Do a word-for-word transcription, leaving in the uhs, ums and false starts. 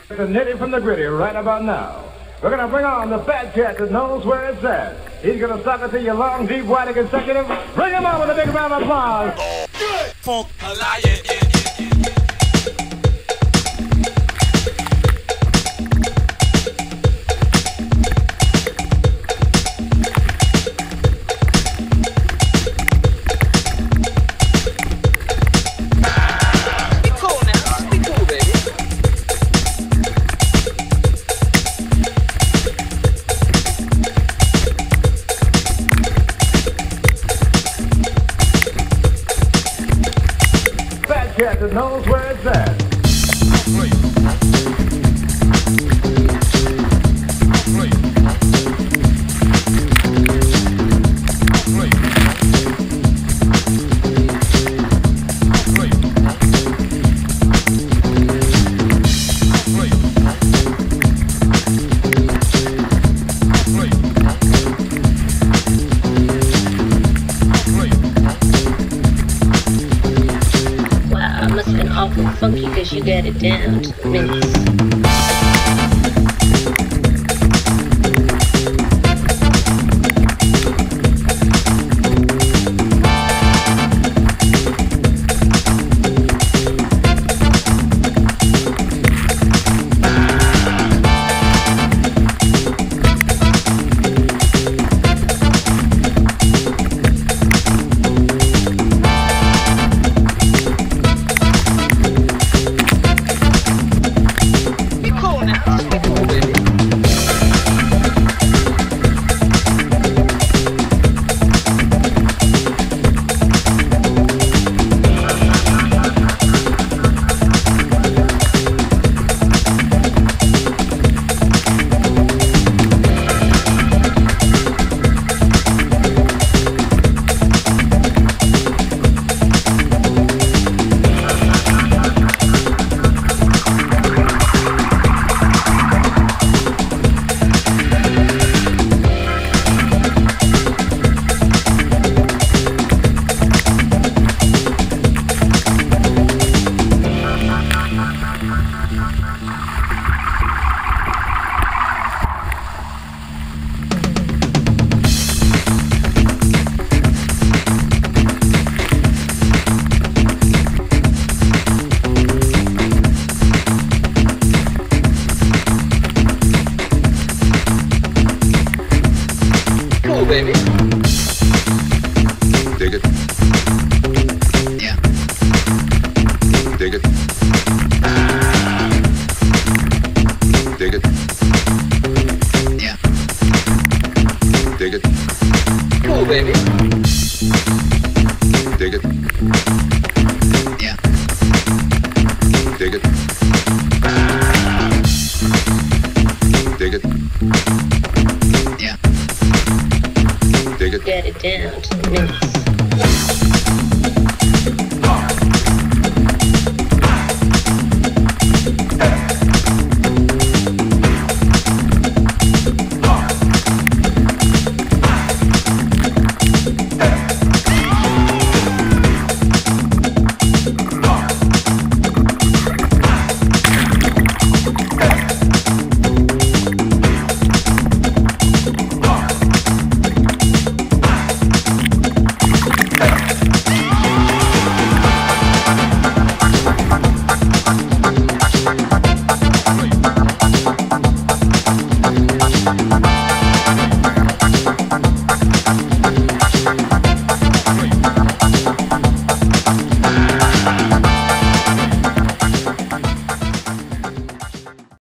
The nitty from the gritty right about now. We're going to bring on the fat cat that knows where it's at. He's going to suck it to your long, deep, wide, and consecutive. Bring him on with a big round of applause. Good. Funk. Yeah, yeah, yeah. Cat that knows where it's at. Awful funky because you got it down to the minutes. Baby. Dig it. Yeah. Dig it. Dig it. Yeah. Dig it. Cool, baby. Dig it. Yeah. Dig it. Dig it. Yeah. Dig it. Get it down to the minutes.